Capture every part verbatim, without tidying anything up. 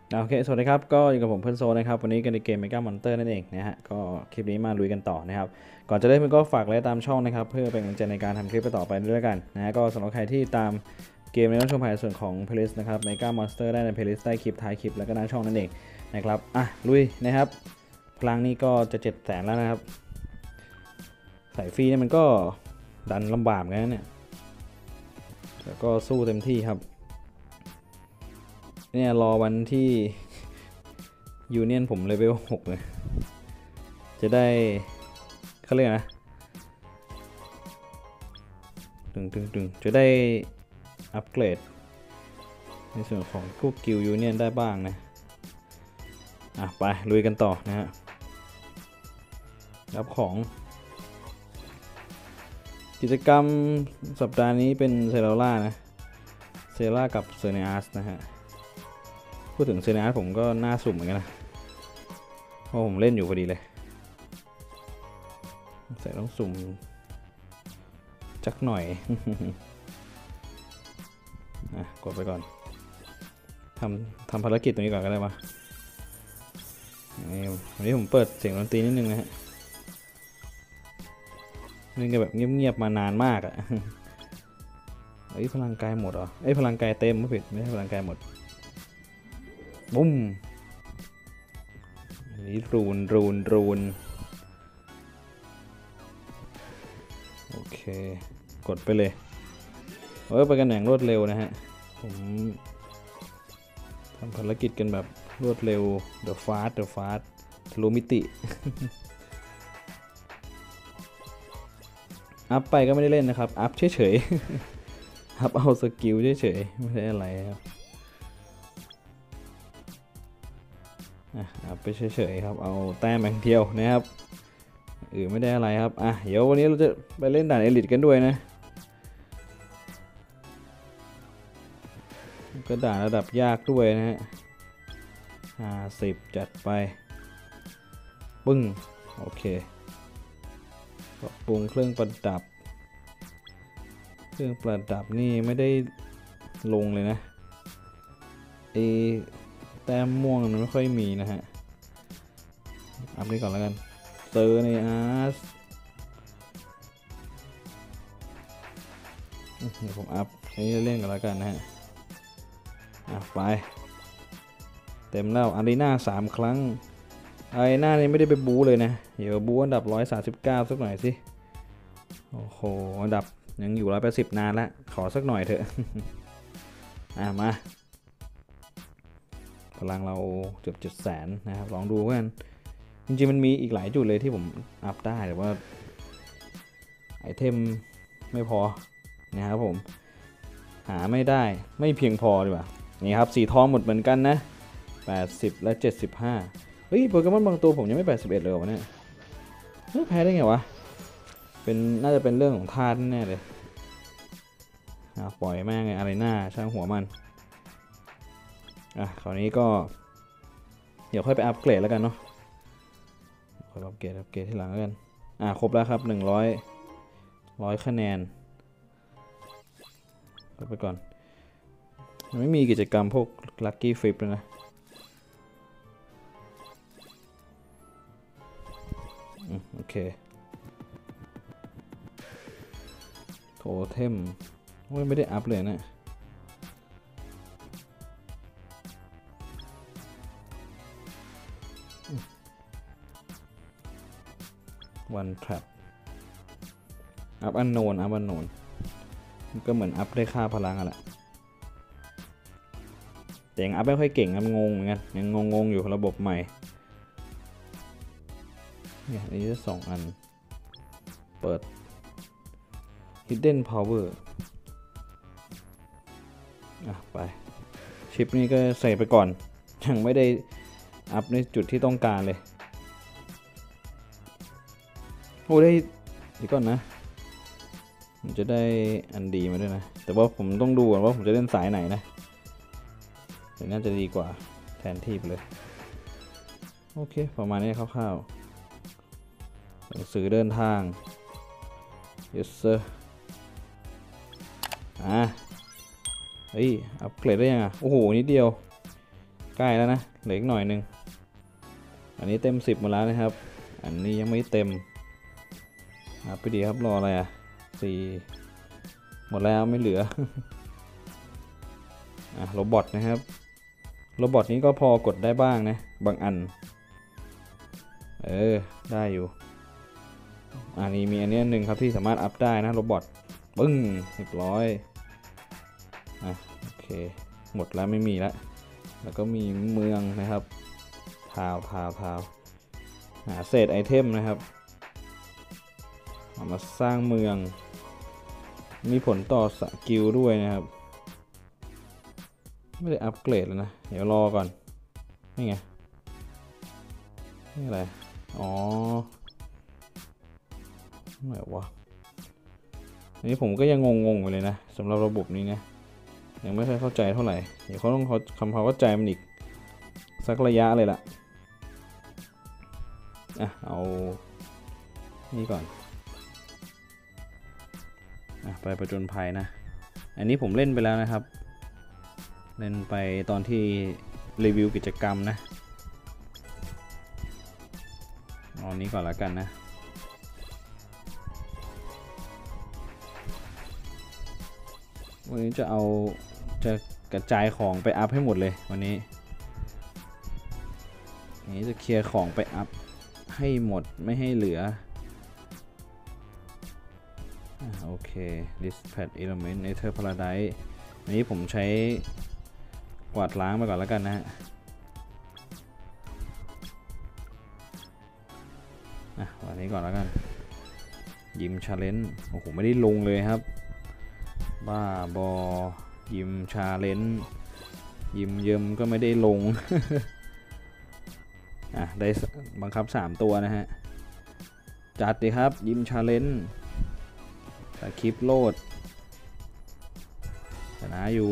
โอเคสวัสดีครับก็อยู่กับผมเพื่อนโซนะครับวันนี้กันในเกม Mega Monster นั่นเองนะฮะก็คลิปนี้มาลุยกันต่อนะครับก่อนจะเริ่มก็ฝากไลค์ตามช่องนะครับเพื่อเป็นกำลังใจในการทำคลิปต่อไปด้วยกันนะฮะก็สำหรับใครที่ตามเกมในช่องผ่านส่วนของ playlist นะครับ Mega Monster ได้ใน playlist ใต้คลิปท้ายคลิปแล้วก็หน้าช่องนั่นเองนะครับอ่ะลุยนะครับพลังนี้ก็จะเจ็ดแสนแล้วนะครับสายฟรีเนี่ยมันก็ดันลำบากนะเนี่ยแต่ก็สู้เต็มที่ครับเนี่ยรอวันที่ยูเนียนผมเลเวลหกเลยจะได้เขาเรียกนะตึงตึงตึงจะได้อัปเกรดในส่วนของพวกกิลยูเนียนได้บ้างนะอ่ะไปลุยกันต่อนะฮะรับของกิจกรรมสัปดาห์นี้เป็นเซเลล่านะเซเลล่ากับเซเนอาร์สนะฮะพูดถึงเซเนอาร์สผมก็น่าสุ่มเหมือนกันนะเพราะผมเล่นอยู่พอดีเลยใส่ต้องสุ่มจักหน่อย อ่ะกดไปก่อนทำทำภารกิจตรงนี้ก่อนก็ได้ปะวันนี้ผมเปิดเสียงดนตรีนิดนึงนะฮะนี่ก็แบบเงียบๆมานานมากอะเอ้ยพลังกายหมดเหรอเอ้ยพลังกายเต็มไม่ผิดไม่ใช่พลังกายหมดบุ้มอันนี้รูนรูนรูนโอเคกดไปเลยเออไปกันอย่างรวดเร็วนะฮะผมทำภารกิจกันแบบรวดเร็ว The Fast The Fast ทะลุมิติ อัพไปก็ไม่ได้เล่นนะครับอัพเฉยๆ อัพเอาสกิลเฉยๆไม่ใช่อะไรครับอัพไปเฉยๆครับเอาแต้มอย่างเดียวนะครับอือไม่ได้อะไรครับอ่ะเดี๋ยววันนี้เราจะไปเล่นด่านเอลิทกันด้วยนะก็ด่านระดับยากด้วยนะฮะห้าสิบจัดไปปึ้งโอเคปรับปรุงเครื่องประดับเครื่องประดับนี่ไม่ได้ลงเลยนะไอแต้มม่วงมันไม่ค่อยมีนะฮะอัพนี้ก่อนแล้วกันเซอร์ในอาร์สเดี๋ยวผมอัพนี้เล่นกันแล้วกันนะฮะอ่ะไปเต็มแล้วอารีนาสามครั้งอารีนานี่ไม่ได้ไปบู๊เลยนะเดี๋ยวบู๊อันดับหนึ่งร้อยสามสิบเก้าสักหน่อยสิโอ้โหอันดับยังอยู่หนึ่งร้อยแปดสิบนานละขอสักหน่อยเถอะ อ่ะมาพลังเราเกือบเจ็ดแสนนะครับลองดูกันจริงๆมันมีอีกหลายจุดเลยที่ผมอัพได้แต่ว่าไอเทมไม่พอนะครับผมหาไม่ได้ไม่เพียงพอดีกว่านี่ครับสีทองหมดเหมือนกันนะแปดสิบและเจ็ดสิบห้าเฮ้ยโปเกมอนบางตัวผมยังไม่แปดสิบเอ็ดเลยวะเนี่ยแพ้ได้ไงวะเป็นน่าจะเป็นเรื่องของธาตุแน่เลยปล่อยแม่งไงอะไรหน้าช่างหัวมันอ่ะคราวนี้ก็เดี๋ยวค่อยไปอัปเกรดแล้วกันเนาะค่อยอัปเกรดอัปเกรดที่หลังแล้วกันอ่ะครบแล้วครับหนึ่งร้อยร้อยคะแนนไปก่อนไม่มีกิจกรรมพวกลัคกี้ฟลิปเลยนะโอเคโทเทมไม่ได้อัพเลยนะวันทรัพอัพอันโนนอัพอันโนนก็เหมือนอัพได้ค่าพลังอะแหละแต่ยังอัพไม่ค่อยเก่งมันงงเหมือนกันยังงงๆอยู่ระบบใหม่เนี่ยอันนี้จะสองอันเปิด Hidden Power อ่ะไปชิปนี้ก็ใส่ไปก่อนยังไม่ได้อัพในจุดที่ต้องการเลยโอ้ได้เดี๋ยวก่อนนะผมจะได้อันดีมาด้วยนะแต่ว่าผมต้องดูก่อนว่าผมจะเล่นสายไหนนะแต่น่าจะดีกว่าแทนที่ไปเลยโอเคประมาณนี้คร่าวๆหนังสือเดินทาง yes sir อ่ะเฮ้ยอัปเกรดได้ยังอ่ะโอ้โหนิดเดียวใกล้แล้วนะเหลืออีกหน่อยหนึ่งอันนี้เต็มสิบหมดแล้วนะครับอันนี้ยังไม่เต็มครับไปดีครับรออะไรอ่ะสี่หมดแล้วไม่เหลือ อ่ะโรบอทนะครับโรบอทนี้ก็พอกดได้บ้างนะบางอันเออได้อยู่อันนี้มีอันนี้หนึ่งครับที่สามารถอัพได้นะโรบอทปึ้งเรียบร้อยอ่ะโอเคหมดแล้วไม่มีแล้วแล้วก็มีเมืองนะครับทาวทาวทาวหาเศษไอเทมนะครับเอามาสร้างเมืองมีผลต่อสกิลด้วยนะครับไม่ได้อัปเกรดแล้วนะเดี๋ยวรอก่อนนี่ไงนี่อะไรอ๋อไหนวะอันนี้ผมก็ยังงงๆอยู่เลยนะสำหรับระบบนี้นะยังไม่ค่อยเข้าใจเท่าไหร่เดี๋ยวเขาต้องเขาทำความเข้าใจมันอีกสักระยะเลยล่ะอ่ะเอานี่ก่อนอ่ะไปประจนภัยนะอันนี้ผมเล่นไปแล้วนะครับเล่นไปตอนที่รีวิวกิจกรรมนะเอานี้ก่อนแล้วกันนะวันนี้จะเอาจะกระจายของไปอัพให้หมดเลยวันนี้นี้จะเคลียร์ของไปอัพให้หมดไม่ให้เหลือโอเค dispatch element nether paradise อันนี้ผมใช้กวาดล้างไปก่อนแล้วกันนะฮะอ่ะวันนี้ก่อนแล้วกันยิมชาเลนจ์โอ้โหไม่ได้ลงเลยครับบ้าบอยิมชาเลนจ์ยิมเยิมก็ไม่ได้ลง อ่ะได้บังคับสามตัวนะฮะจัดดิครับยิมชาเลนจ์แต่คลิปโหลดชนะอยู่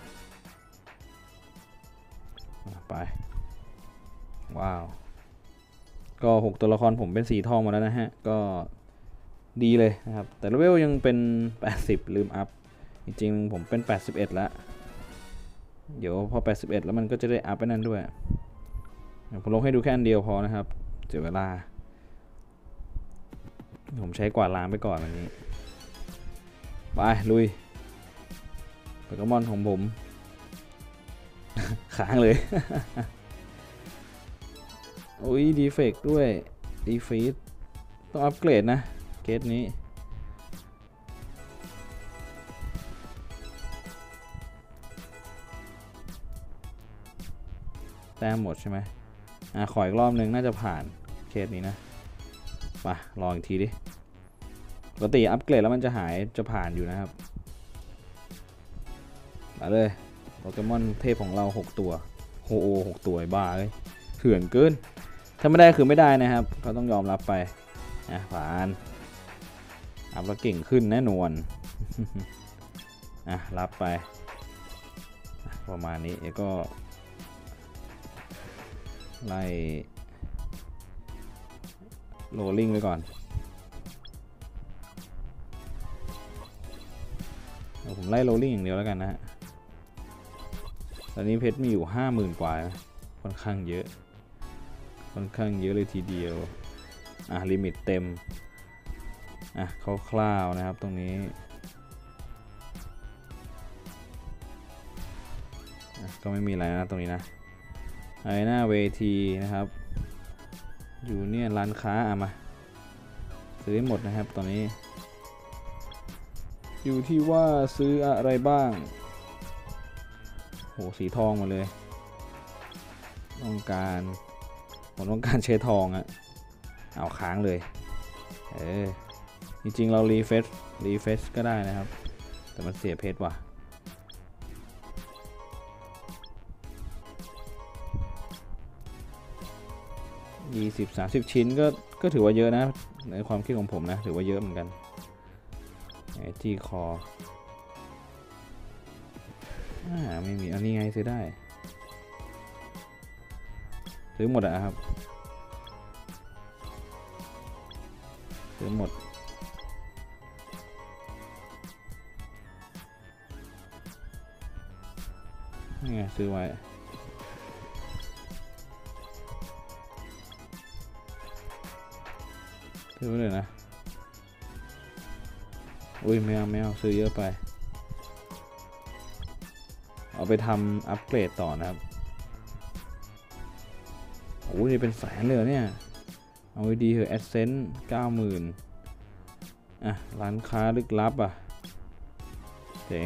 ไปว้าวก็หกตัวละครผมเป็นสีทองหมดแล้วนะฮะก็ดีเลยนะครับแต่เลเวลยังเป็นแปดสิบลืมอัพจริงๆผมเป็นแปดสิบเอ็ดแล้วเดี๋ยวพอแปดสิบเอ็ดแล้วมันก็จะได้อัพไปนั่นด้วยผมลงให้ดูแค่อันเดียวพอนะครับเสียเวลาผมใช้กวาดล้างไปก่อนวันนี้ไปลุยโปเกมอนของผม ค้างเลย โอ้ยดีเฟกด้วยดีฟีดต้องอัปเกรดนะเกตนี้แต้มหมดใช่ไหมอ่ะขออีกรอบนึงน่าจะผ่านเคสนี้นะมาลองอีกทีดิปกติอัปเกรดแล้วมันจะหายจะผ่านอยู่นะครับมาเลยโปเกมอนเทพของเราหกตัวโฮโอหกตัวบ้าเลยเถื่อนเกินถ้าไม่ได้คือไม่ได้นะครับก็ต้องยอมรับไปนะผ่านอัพแล้วเก่งขึ้นแน่นอนอ่ะรับไปประมาณนี้แล้วก็ไล่โรลลิ่งไปก่อนเดี๋ยวผมไล่โรลลิ่งอย่างเดียวแล้วกันนะฮะตอนนี้เพชรมีอยู่ห้าหมื่นกว่าค่อนข้างเยอะค่อนข้างเยอะเลยทีเดียวอ่ะลิมิตเต็มอ่ะคร่าวๆนะครับตรงนี้ก็ไม่มีอะไรนะตรงนี้นะไอ้หน้าเวทีนะครับอยู่เนี่ยร้านค้าอ่ะมาซื้อหมดนะครับตอนนี้อยู่ที่ว่าซื้ออะไรบ้างโหสีทองหมดเลยต้องการผมต้องการใช้ทองอะเอาค้างเลยเออจริงๆเรารีเฟซรีเฟซก็ได้นะครับแต่มันเสียเพชรว่ะยี่สิบ สามสิบชิ้นก็ก็ถือว่าเยอะนะในความคิดของผมนะถือว่าเยอะเหมือนกันไอ้ที่คออ่าไม่มีอันนี้ไงซื้อได้ซื้อหมดอะครับซื้อหมดนี่ไงซื้อไว้ซื้อเลยนะอุ้ยไม่เอาไม่เอาซื้อเยอะไปเอาไปทำอัปเกรดต่อนะครับโอ้ยนี่เป็นแสนเลยเนี่ยเอาดีเหอะแอดเซนต์เก้าหมื่นอ่ะร้านค้าลึกลับอ่ะเจ๋ง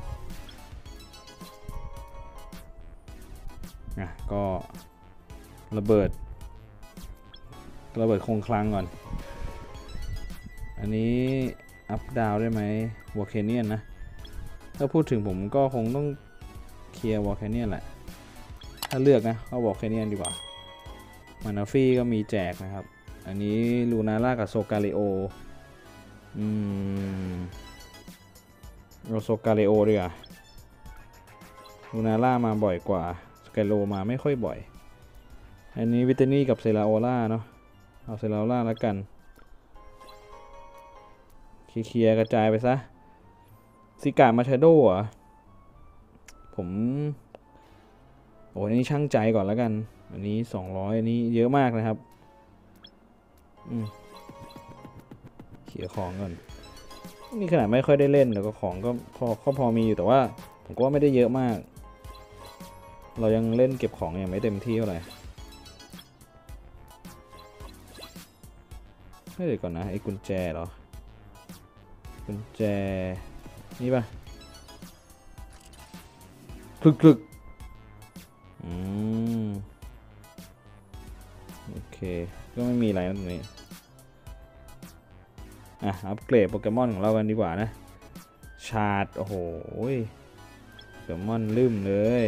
อ่ะก็ระเบิดระเบิดคงคลังก่อนอันนี้อัพดาวได้ไหมวอลเคเนียนนะถ้าพูดถึงผมก็คงต้องเคลียร์วอลเคเนียนแหละถ้าเลือกนะก็วอลเคเนียนดีกว่ามานาฟี่ก็มีแจกนะครับอันนี้ลูนาร่ากับโซกาเลโออืมเราโซกาเลโอดีกว่าลูนาร่ามาบ่อยกว่าสกาเลโอมาไม่ค่อยบ่อยอันนี้วิตานี่กับเซราโอล่าเนาะเอาเซราโอล่าแล้วกันเคลียร์กระจายไปซะซิกามาชาโดอ่ะผมโอ้นี่ช่างใจก่อนแล้วกันอันนี้สองร้อยอันนี้เยอะมากนะครับอืมเขี่ยของก่อนนี่ขนาดไม่ค่อยได้เล่นแต่ก็ของก็พอก็พอมีอยู่แต่ว่าผมก็ไม่ได้เยอะมากเรายังเล่นเก็บของยังไม่เต็มที่เท่าไหร่ให้เดี๋ยวก่อนนะไอ้กุญแจเหรอกุญแจนี่ป่ะคลึกคลึกอืมโอเคก็ไม่มีอะไรตรงนี้อ่ะอัปเกรดโปเกมอนของเรากันดีกว่านะชาร์ดโอ้โหโปเกมอนลืมเลย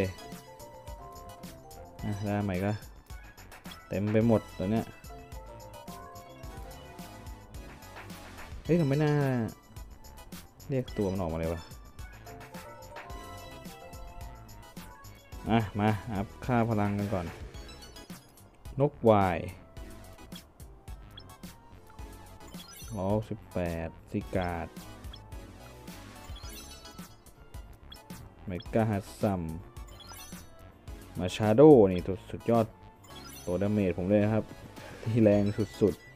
อ่ะได้ใหม่ก็เต็มไปหมดตัวเนี้ยเฮ้ยทำไมน่าเรียกตัวมันออกมาเลยวะอ่ะมาอัพค่าพลังกันก่อนนกวายร้อยสิบแปดซิกาดเมกาฮัตซัมมาชาโดนี่สุดยอดตัวดาเมจผมเลยนะครับที่แรงสุดๆ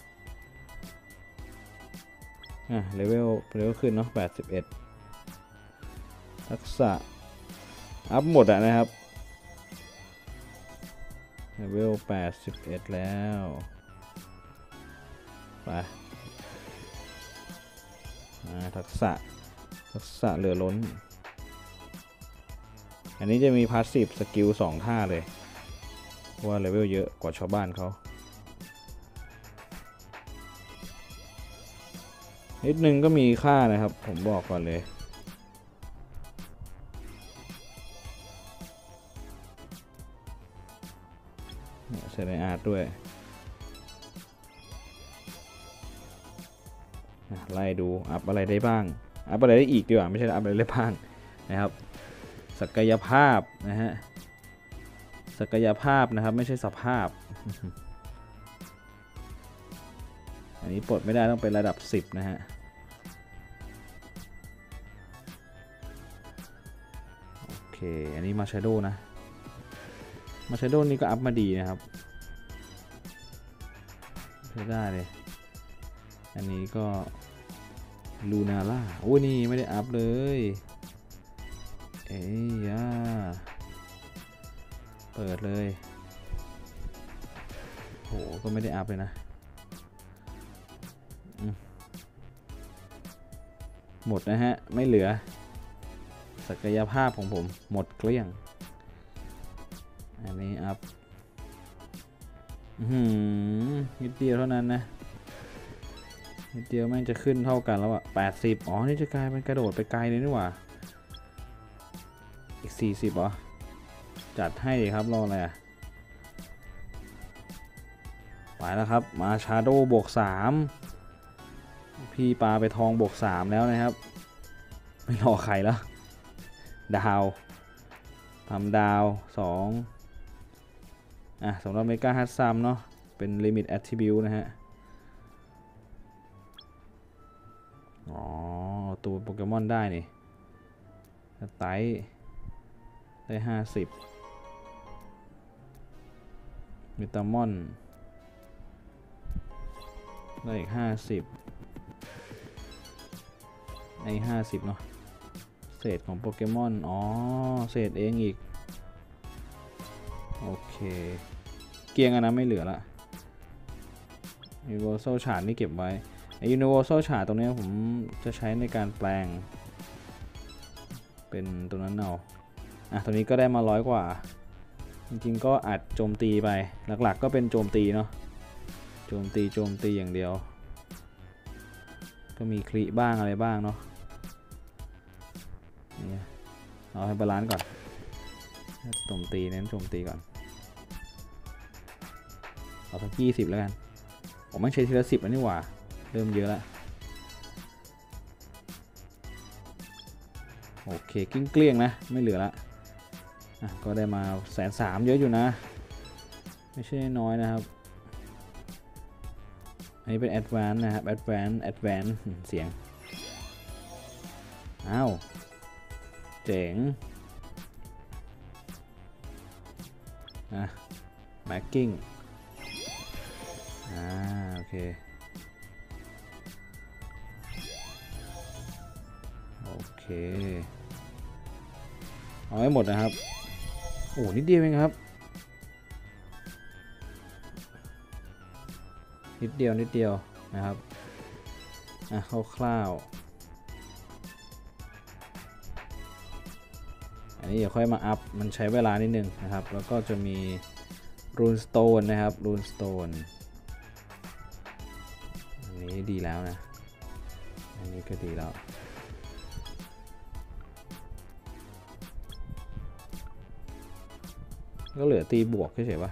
อ่ะเลเวลเลเวลขึ้นเนาะแปดสิบเอ็ดทักษะอัพหมดอะนะครับเลเวลแปดสิบเอ็ดแล้วไปทักษะทักษะเหลือล้นอันนี้จะมีพาสซีฟสกิลสองท่าเลยว่าเลเวลเยอะกว่าชาวบ้านเขานิดนึงก็มีค่านะครับผมบอกก่อนเลยเซเลอาร์ตด้วยไล่ดูอัพอะไรได้บ้างอัพอะไรได้อีกดีกว่าไม่ใช่อัพอะไรได้บ้างนะครับศักยภาพนะฮะศักยภาพนะครับไม่ใช่สภาพอันนี้ปลดไม่ได้ต้องเป็นระดับสิบนะฮะโอเคอันนี้มาชาโดนะมาชาโดนี่ก็อัพมาดีนะครับใช้ได้เลยอันนี้ก็ลูนาร่าโอ้ยนี่ไม่ได้อัพเลยเอ้ยยาเปิดเลยโหก็ไม่ได้อัพเลยนะหมดนะฮะไม่เหลือศักยภาพของผมหมดเกลี้ยงอันนี้อัพอืมนิดเดียวเท่านั้นนะนิดเดียวแม่งจะขึ้นเท่ากันแล้วอะแปดสิบอ๋อนี่จะกลายเป็นกระโดดไปไกลเลยนี่หว่าอีกสี่สิบเหรอจัดให้ครับรออะไรอะไปแล้วครับมาชาโดบวกสามพี่ปาไปทองบวกสามแล้วนะครับไม่รอใครแล้วดาวทำดาวสองอ่ะสำหรับเมกาฮัตซัมเนาะเป็นลิมิตแอทริบิวต์นะฮะอ๋อตัวโปเกมอนได้นี่ไตได้ห้าสิบมิตามอนได้อีกห้าสิบไอ้ห้าสิบเนาะเศษของโปเกมอนอ๋อเศษเองอีกโอเคเกียงอันนั้นไม่เหลือละ Universal Shard นี่เก็บไว้ไอ้ Universal Shard ตรงนี้ผมจะใช้ในการแปลงเป็นตัวนั้นเอาอ่ะตัวนี้ก็ได้มาร้อยกว่าจริงๆก็อัดโจมตีไปหลักๆก็เป็นโจมตีเนาะโจมตีโจมตีอย่างเดียวก็มีคลิบ้างอะไรบ้างเนาะนี่เอาให้บาลานซ์ก่อนโจมตีเน้นโจมตีก่อนเอาสักยี่สิบแล้วกันผมไม่ใช้ทีละสิบอันนี้หว่าเริ่มเยอะแล้วโอเคกิ้งเกลี้ยงนะไม่เหลือละอ่ะก็ได้มาแสนสามเยอะอยู่นะไม่ใช่น้อยนะครับอันนี้เป็น Advance นะครับ Advance Advance เสียงอ้าวเจ๋งอ่ะ Marking อ่าโอเคโอเคเอาให้หมดนะครับโอ้นิดเดียวเองครับนิดเดียวนิดเดียวนะครับอ่ะคร่าวๆอันนี้เดี๋ยวค่อยมาอัพมันใช้เวลานิดนึงนะครับแล้วก็จะมีรูนสโตนนะครับรูนสโตนอันนี้ดีแล้วนะอันนี้ก็ดีแล้วก็เหลือตีบวกเฉยๆปะ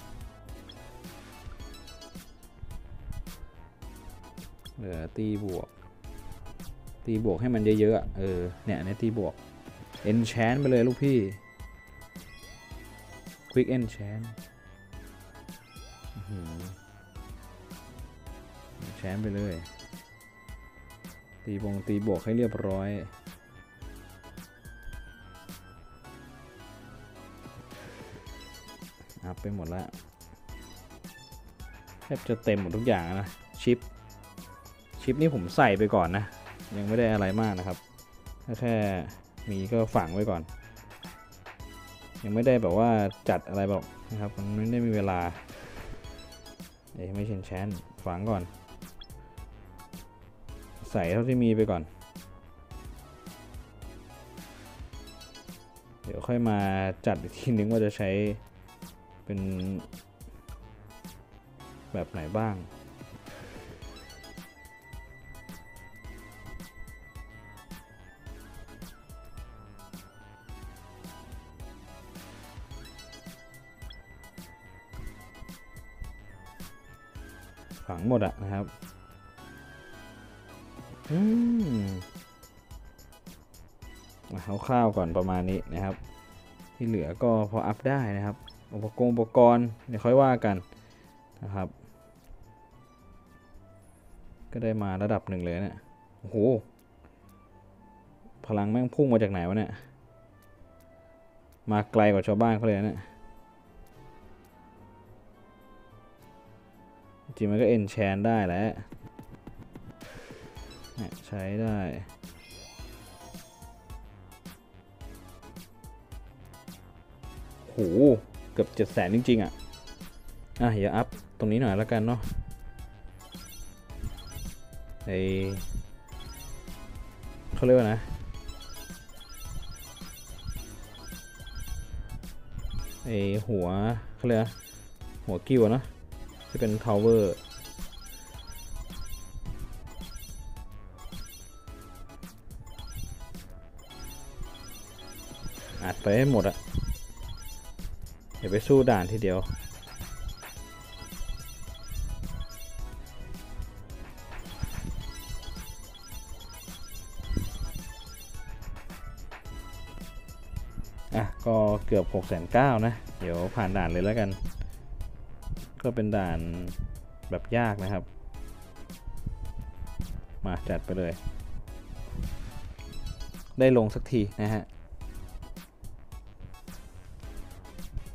เหลือตีบวกตีบวกให้มันเยอะๆเออเนี่ยเนี่ยตีบวก enchant ไปเลยลูกพี่ quick enchant enchant ไปเลยตีบงตีบวกให้เรียบร้อยอัพไปหมดแล้วแทบจะเต็มหมดทุกอย่างนะชิปชิปนี่ผมใส่ไปก่อนนะยังไม่ได้อะไรมากนะครับแค่มีก็ฝังไว้ก่อนยังไม่ได้แบบว่าจัดอะไรแบบนะครับมันไม่ได้มีเวลาเอ้ไม่เช่นแชนฝังก่อนใส่เท่าที่มีไปก่อนเดี๋ยวค่อยมาจัดอีกทีนึงว่าจะใช้เป็นแบบไหนบ้างฝังหมดอะนะครับอืมคร่าวๆก่อนประมาณนี้นะครับที่เหลือก็พออัพได้นะครับอุปกรณ์อุปกรณ์เดี๋ยวค่อยว่ากันนะครับก็ได้มาระดับหนึ่งเลยเนี่ยโอ้โหพลังแม่งพุ่งมาจากไหนวะเนี่ยมาไกลกว่าชาวบ้านเขาเลยเนี่ยจริงมันก็เอนแชนได้แหละใช้ได้โหเกือบเจ็ดแสนจริงๆอ่ะอ่ะอย่าอัพตรงนี้หน่อยแล้วกันเนาะไอเขาเรียกว่านะไอหัวเขาเรียกหัวกิ้วเนาะที่เป็นทาวเวอร์อัดไปให้หมดอะเดี๋ยวไปสู้ด่านทีเดียวอ่ะก็เกือบหกแสนเก้านะเดี๋ยวผ่านด่านเลยแล้วกันก็เป็นด่านแบบยากนะครับมาจัดไปเลยได้ลงสักทีนะฮะ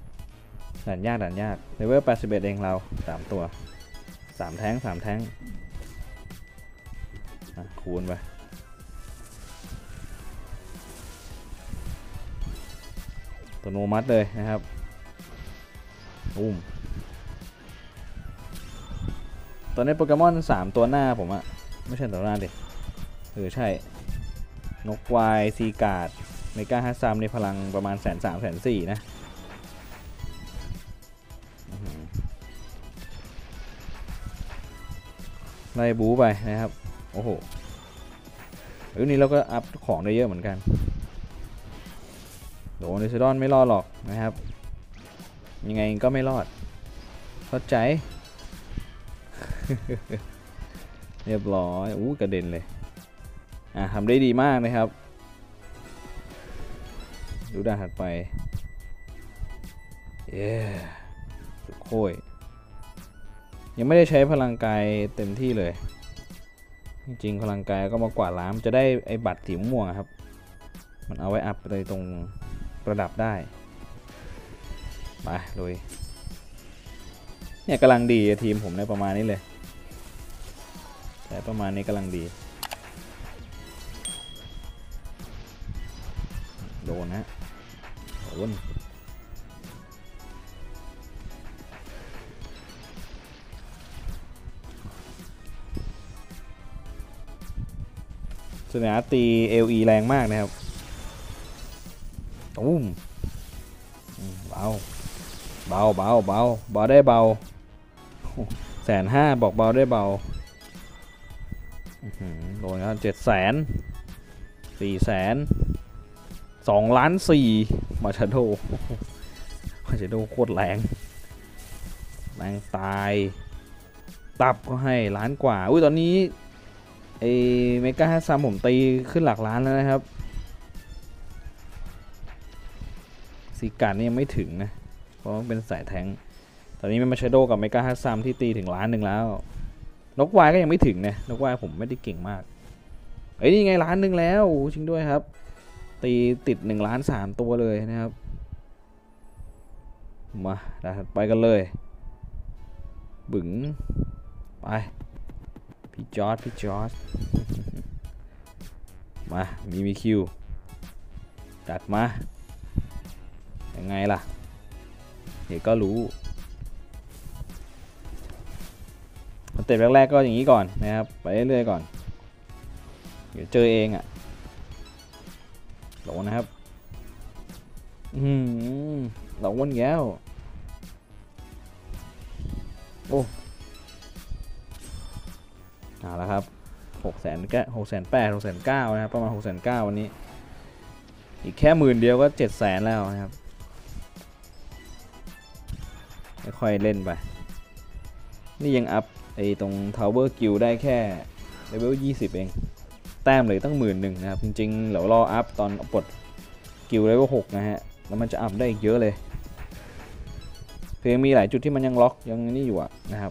ด่านยากด่านยากเลเวลแปดสิบเอ็ดเองเราสามตัวสามแท้งสามแท้งคูณไปอัตโนมัติเลยนะครับอุ้มตอนนี้โปเกมอนสามตัวหน้าผมอะไม่ใช่ตัวหน้าดิเออใช่นกวายซีการ์ดเมกาฮัสซัมในพลังประมาณแสนสามแสนสี่นะไล่บู๊ไปนะครับโอ้โหเออนี่เราก็อัพของได้เยอะเหมือนกันโดนดิซดอนไม่รอดหรอกนะครับยังไงก็ไม่รอดเข้าใจ เรียบร้อยอู้กระเด็นเลยอ่ะทำได้ดีมากนะครับดูด้านถัดไปเย้สุดโค้ยยังไม่ได้ใช้พลังกายเต็มที่เลยจริงๆพลังกายก็มากวาดล้างจะได้ไอ้บัตรสีม่วงครับมันเอาไว้อัพไปตรงระดับได้ไปลุยเนี่ยกำลังดีทีมผมในประมาณนี้เลยแต่ประมาณนี้กำลังดีโดนนะโดนสนามตี เอ อี แรงมากนะครับตุ้มเบาเบาเบาเบาเบาได้เบาแสนห้าบอกเบาได้เบาโดนครับเจ็ดแสนสี่แสนสองล้านสี่มาชาโดมาชาโดโคตรแรงแรงตายตับก็ให้ล้านกว่าอุ้ยตอนนี้ไอเมกาฮัสซัมผมตีขึ้นหลักล้านแล้วนะครับซีการ์ดนี่ยังไม่ถึงนะเพราะมันเป็นสายแทงตอนนี้มันมาชาโดกับเมกาฮัสซัมที่ตีถึงล้านหนึ่งแล้วนกวายก็ยังไม่ถึงนะนกวายผมไม่ได้เก่งมากเอ้ยนี่ไงล้านหนึ่งแล้วจริงด้วยครับตีติดหนึ่งล้านสามตัวเลยนะครับมาถัดไปกันเลยบึ๋งไปพี่จอร์ดพี่จอร์ดมามีมีคิวจัดมายังไงล่ะเดี๋ยวก็รู้สเต็ปแรกๆก็อย่างนี้ก่อนนะครับไปเรื่อยๆก่อนเดี๋ยวเจอเองอ่ะโดนนะครับอืมเราวนแก้วโอ้เอาละครับหกแสนแก่หกแสนแปดหกแสนเก้านะครับประมาณหกแสนเก้าวันนี้อีกแค่หมื่นเดียวก็เจ็ดแสนแล้วนะครับค่อยๆเล่นไปนี่ยังอัพไอ้ตรง Tower Guild ได้แค่เลเวลยี่สิบเองแต้มเลยตั้งหมื่นหนึ่งนะครับจริงๆเดี๋ยวรออัพตอนปลดกิลเลเวลหกนะฮะแล้วมันจะอัพได้อีกเยอะเลยเพียงมีหลายจุดที่มันยังล็อกยังนี่อยู่อะนะครับ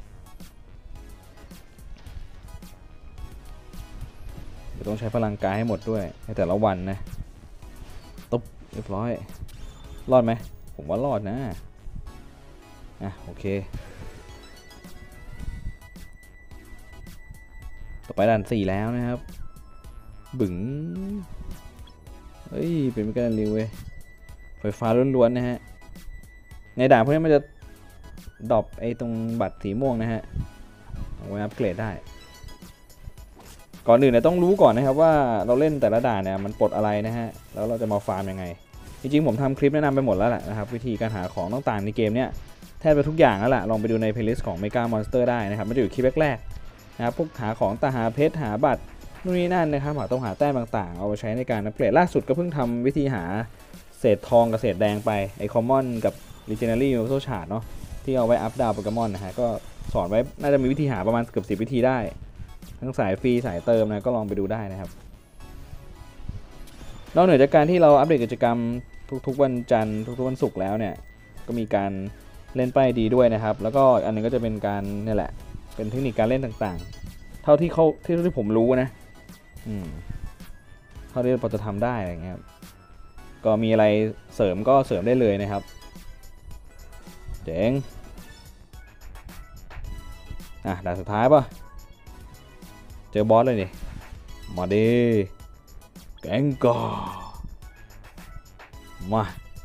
เดี๋ยวต้องใช้พลังกายให้หมดด้วยในแต่ละวันนะตุ๊บเรียบร้อยรอดไหมผมว่ารอดนะอ่ะโอเคต่อไปด่านสี่แล้วนะครับบึ๋งเฮ้ยเป็นไม่กันริวเว้ยไฟฟ้าล้วนๆนะฮะในด่านพวกนี้มันจะดรอปไอ้ตรงบัตรสีม่วงนะฮะเอาไว้อัปเกรดได้ก่อนอื่นเนี่ยต้องรู้ก่อนนะครับว่าเราเล่นแต่ละด่านเนี่ยมันปลดอะไรนะฮะแล้วเราจะมาฟาร์มยังไงจริงๆผมทำคลิปแนะนำไปหมดแล้วแหละนะครับวิธีการหาของต่างๆในเกมเนี้ยแทบไปทุกอย่างแล้วล่ะลองไปดูในเพลย์ลิสต์ของ Mega Monster ได้นะครับมันจะอยู่คลิปแรกๆนะครับพวกหาของตาหาเพชรหาบัตรนู่นนี่นั่นนะครับหาต้องหาแต้มต่างๆเอาไปใช้ในการอัปเกรดล่าสุดก็เพิ่งทำวิธีหาเศษทองกับเศษแดงไปไอคอมมอนกับ Legendary Universal Shard เนาะที่เอาไว้อัพดาวโปเกมอนนะฮะก็สอนไว้น่าจะมีวิธีหาประมาณเกือบสิบวิธีได้ทั้งสายฟรีสายเติมนะก็ลองไปดูได้นะครับนอกเหนือจากการที่เราอัปเดตกิจกรรมทุกๆวันจันทร์ทุกๆวันศุกร์แล้วเนี่ยก็มีการเล่นป้ายดีด้วยนะครับแล้วก็อันนึงก็จะเป็นการนี่แหละเป็นเทคนิคการเล่นต่างๆเท่าที่เขาที่ที่ผมรู้นะอืมเท่าที่เราจะทำได้อะไรเงี้ยก็มีอะไรเสริมก็เสริมได้เลยนะครับเจ๋งอ่ะด่านสุดท้ายป่ะเจอบอสเลยนี่มาดิแกงกอมา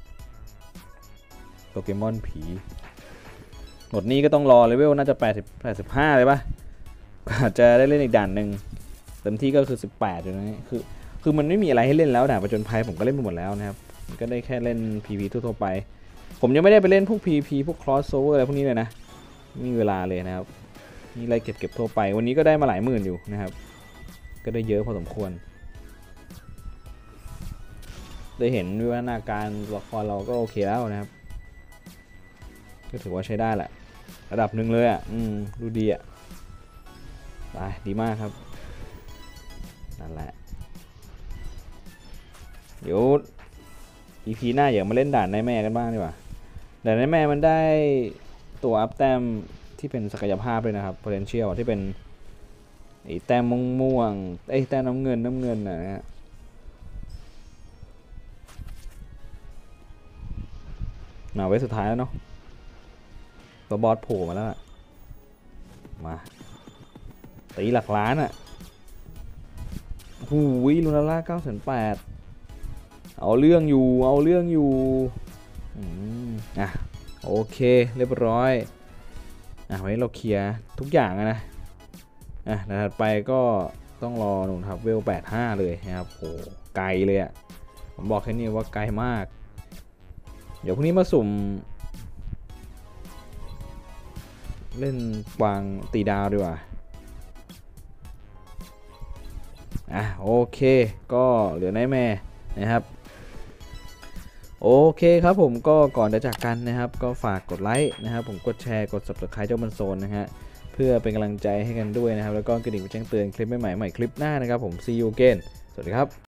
โปเกมอนผีหมดนี้ก็ต้องรอเลเวลน่าจะแปดสิบ แปดสิบห้าเลยปะอาจจะได้เล่นอีกด่านหนึ่งเต็มที่ก็คือสิบแปดอยู่นะคือคือมันไม่มีอะไรให้เล่นแล้วด่านผจญภัยผมก็เล่นไปหมดแล้วนะครับก็ได้แค่เล่น พี วี ทั่วๆไปผมยังไม่ได้ไปเล่นพวก พี วี พี พวก crossover อะไรพวกนี้เลยนะมีเวลาเลยนะครับนี่อะไรเก็บเก็บทั่วไปวันนี้ก็ได้มาหลายหมื่นอยู่นะครับก็ได้เยอะพอสมควรได้เห็นวิวัฒนาการละครเราก็โอเคแล้วนะครับก็ถือว่าใช้ได้แหละระดับหนึ่งเลยอ่ะอืมดูดีอ่ะไปดีมากครับนั่นแหละเดี๋ยว อี พี หน้าอย่ามาเล่นด่านในแม่กันบ้างดีกว่าด่านในแม่มันได้ตัวอัพแต้มที่เป็นศักยภาพเลยนะครับ potential ที่เป็นไอ้แต้มม่วงๆไอ้แต้มน้ำเงินน้ำเงินนะฮะมาไว้สุดท้ายแล้วเนาะตัวบอสโผล่มาแล้วมาตีหลักล้านอ่ะหูยลูนาร่าเก้าแสนแปดเอาเรื่องอยู่เอาเรื่องอยู่อืมอ่ะโอเคเรียบร้อยอ่ะไว้เราเคลียร์ทุกอย่างนะอ่ะถัดไปก็ต้องรอหนุนทับเวลแปดสิบห้าเลยนะครับโหไกลเลยอ่ะผมบอกแค่นี้ว่าไกลมากเดี๋ยวพรุ่งนี้มาสุ่มเล่นกวางตีดาวดีกว่าอ่ะโอเคก็เหลือไนท์แมร์นะครับโอเคครับผมก็ก่อนจะจากกันนะครับก็ฝากกดไลค์นะครับผมกดแชร์กด ซับสไครบ์ เจ้ามันโซนนะฮะเพื่อเป็นกำลังใจให้กันด้วยนะครับแล้วก็กระดิ่งแจ้งเตือนคลิปใหม่ๆใหม่คลิปหน้านะครับผม see you again สวัสดีครับ